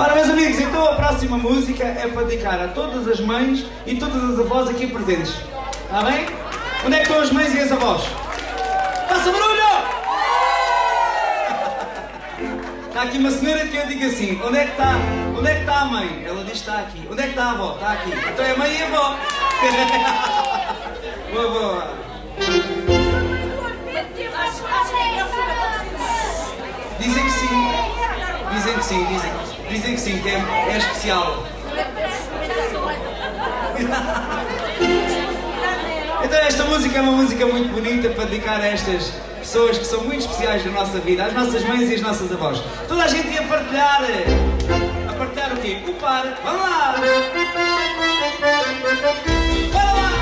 Ora, meus amigos, então a próxima música é para dedicar a todas as mães e todas as avós aqui presentes. Está bem? Onde é que estão as mães e as avós? Faça barulho! Está aqui uma senhora que eu digo assim, onde é que está a mãe? Ela diz está aqui. Onde é que está a avó? Está aqui. Então é a mãe e a avó. Boa, boa. Dizem que sim. Dizem que sim, dizem que sim, que é especial. Então esta música é uma música muito bonita para dedicar a estas pessoas que são muito especiais na nossa vida, às nossas mães e às nossas avós. Toda a gente ia partilhar. A partilhar o quê? O par. Vamos lá! Bora lá!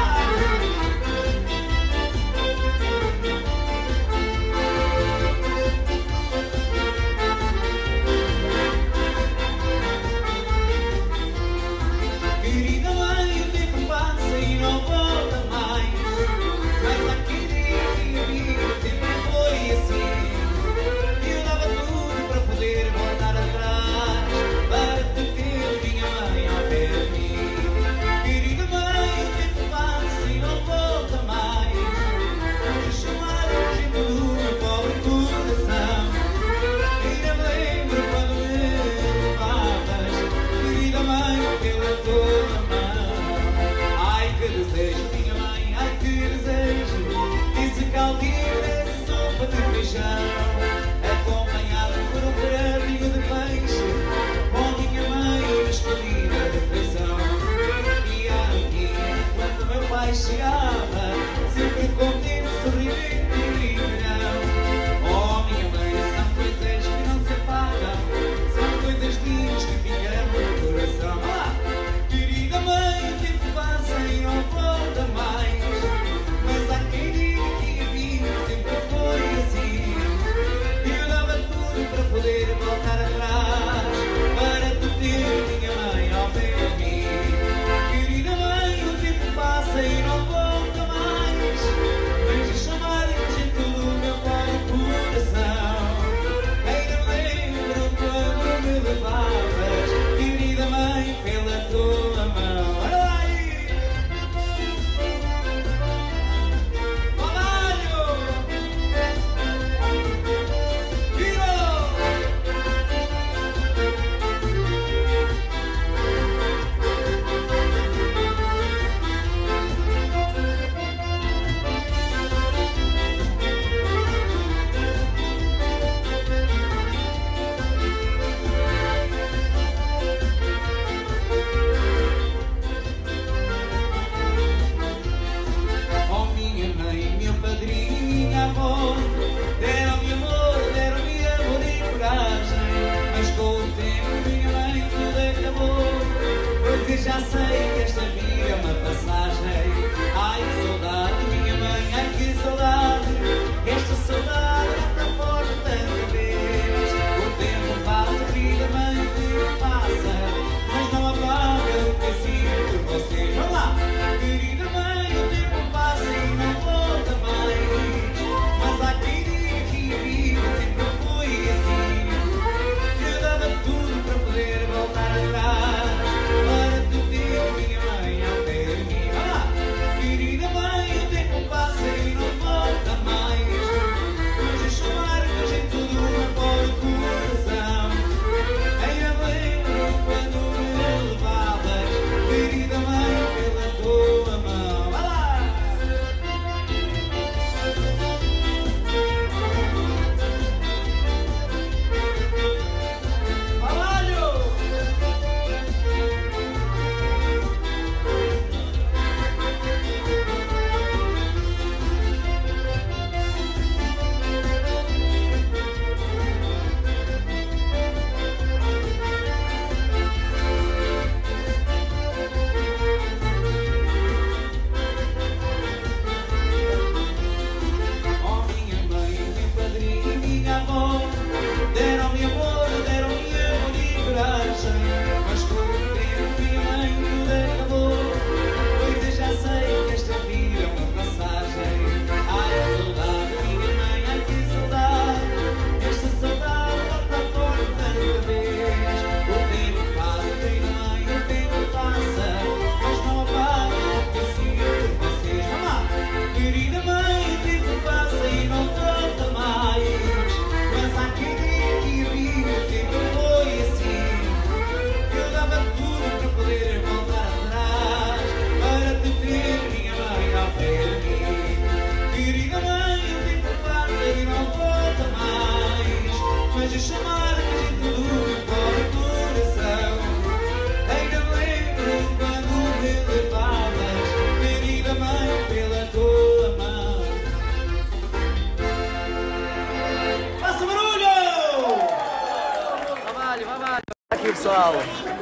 Querida mãe, o tempo passa e não volta mais. Mas aquele dia sempre foi assim. Eu dava tudo para poder voltar atrás, para te ter, minha mãe, ao pé de mim. Querida mãe, o tempo passa e não volta mais. De chamar o jeito do meu pobre coração. Ainda me lembro quando me levavas, querida mãe, pela tua mão. Ai que desejo, minha mãe, ai que desejo. Disse caldinho dessa sopa de feijão, acompanhado por um pratinho de peixe, com minha mãe na escolhida de refeição. E a noite, quando meu pai chegava, sempre contente, sorridente e não. Oh, minha mãe, são coisas que não se apagam, são coisas lindas que ficam no coração. Olá! Querida mãe, o tempo passa e não volta mais, mas há quem diga que a vida sempre foi assim. Eu dava tudo para poder voltar atrás, para te ter, minha mãe, ao pé de mim. Querida mãe, o tempo passa e não volta mais, mas de chamar o jeito do meu pobre coração. Ainda me lembro quando me levavas, querida mãe, pela tua mão. Olha lá aí! Romário! Virou! Oh, minha mãe, meu padrinho e minha avó deram-me amor e coragem, mas com o tempo, minha mãe, tudo acabou. Pois eu já sei que esta vida é uma passagem. Ai, que saudade, minha mãe, ai, que saudade. Esta saudade é tão forte tanta vez. O tempo passa, vida mãe, o tempo passa, mas não apaga o que eu sinto por vocês. Vamos lá! Querida mãe, o tempo passa e não volta mais, mas há quem diga que a vida sempre foi assim. Eu dava tudo para poder voltar atrás, para te ter, pessoal.